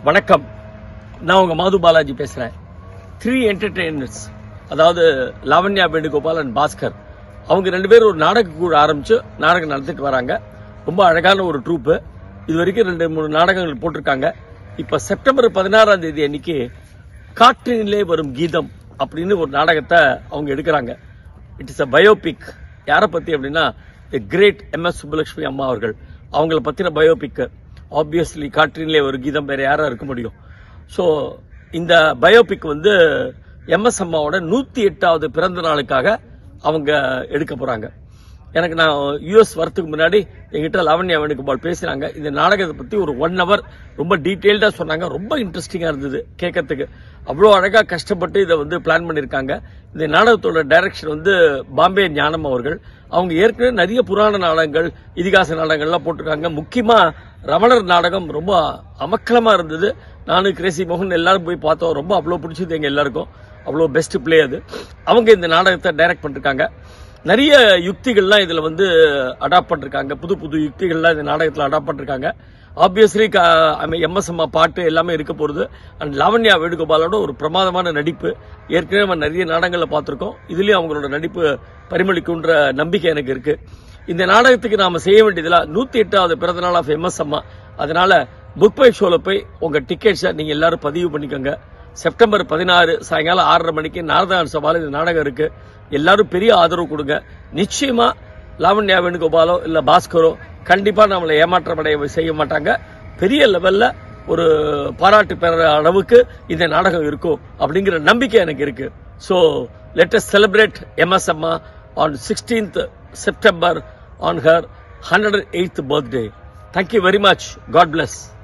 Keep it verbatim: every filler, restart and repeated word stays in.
வணக்கம். நான் உங்க மாது பாலாஜி பேசுறேன். த்ரீ என்டர்டெயினர்ஸ், அதாவது லாவண்யா வேணுகோபால் அண்ட் பாஸ்கர், அவங்க ரெண்டு பேரும் ஒரு நாடக குழு ஆரம்பிச்சு நாடகம் நடத்திட்டு வராங்க. ரொம்ப அழகான ஒரு ட்ரூப்பு. இது வரைக்கும் ரெண்டு மூணு நாடகங்கள் போட்டிருக்காங்க. இப்ப செப்டம்பர் பதினாறாம் தேதி அன்னைக்கு காற்றினிலே வரும் கீதம் அப்படின்னு ஒரு நாடகத்தை அவங்க எடுக்கிறாங்க. It is a biopic. யாரை பத்தி அப்படின்னா the great M S Subbulakshmi அம்மா அவர்கள். அவங்கள பத்தின பயோபிக். ஆப்வியஸ்லி காற்றினிலே ஒரு கீதம் வேற யாரா இருக்க முடியும். ஸோ இந்த பயோபிக் வந்து எம் எஸ் அம்மாவோட நூத்தி எட்டாவது பிறந்த நாளுக்காக அவங்க எடுக்க போறாங்க. எனக்கு நான் யூஎஸ் வரத்துக்கு முன்னாடி எங்கிட்ட லாவண்யா வேணுகோபால் பேசினாங்க. இந்த நாடகத்தை பத்தி ஒரு ஒன் ஹவர் ரொம்ப டீட்டெயில்டா சொன்னாங்க. ரொம்ப இன்ட்ரெஸ்டிங்கா இருந்தது கேட்கறதுக்கு. அவ்வளோ அழகா கஷ்டப்பட்டு இதை வந்து பிளான் பண்ணிருக்காங்க. இந்த நாடகத்தோட டைரக்ஷன் வந்து பாம்பே ஞானம் அவர்கள். அவங்க ஏற்கனவே நிறைய புராண நாடகங்கள், இதிகாச நாடகங்கள்லாம் போட்டிருக்காங்க. முக்கியமா ரமணர் நாடகம் ரொம்ப அமக்கலமா இருந்தது. நானும் கிரேசி மோகன் எல்லாரும் போய் பார்த்தோம். ரொம்ப அவ்வளோ பிடிச்சது எங்க எல்லாருக்கும். அவ்வளோ பெஸ்ட் பிளே அது. அவங்க இந்த நாடகத்தை டைரக்ட் பண்ணிருக்காங்க. நிறைய யுக்திகள்லாம் இதுல வந்து அடாப்ட் பண்ணிருக்காங்க. புது புது யுக்திகள்லாம் இந்த நாடகத்தில் அடாப்ட் பண்ணிருக்காங்க. ஆப்வியஸ்லி எம் எஸ் அம்மா பாட்டு எல்லாமே இருக்க போறது. அண்ட் லாவண்யா வேணுகோபாலோட ஒரு பிரமாதமான நடிப்பு. ஏற்கனவே நம்ம நிறைய நாடகங்களை பார்த்திருக்கோம். இதுலயும் அவங்களோட நடிப்பு பரிமளிக்கும்ன்ற நம்பிக்கை எனக்கு இருக்கு. இந்த நாடகத்துக்கு நாம செய்ய வேண்டியதுல நூத்தி எட்டாவது பிறந்த நாள் ஆஃப் எம் எஸ் அம்மா. அதனால புக் பை ஷோல போய் உங்க டிக்கெட்ஸை நீங்க எல்லாரும் பதிவு பண்ணிக்கோங்க. செப்டம்பர் பதினாறு சாயங்காலம் ஆறரை மணிக்கு நாரதான் சபால இந்த நாடகம் இருக்கு. எல்லாரும் பெரிய ஆதரவு கொடுங்க. நிச்சயமா லாவண்யா வேணுகோபாலோ இல்ல பாஸ்கரோ கண்டிப்பா நம்மளை ஏமாற்றமடைய செய்ய மாட்டாங்க. பெரிய லெவல்ல ஒரு பாராட்டு பெற அளவுக்கு இந்த நாடகம் இருக்கும் அப்படிங்கிற நம்பிக்கை எனக்கு இருக்கு. So let us celebrate M S அம்மா on sixteenth September on her one hundred eighth birthday. Thank you very much. God bless.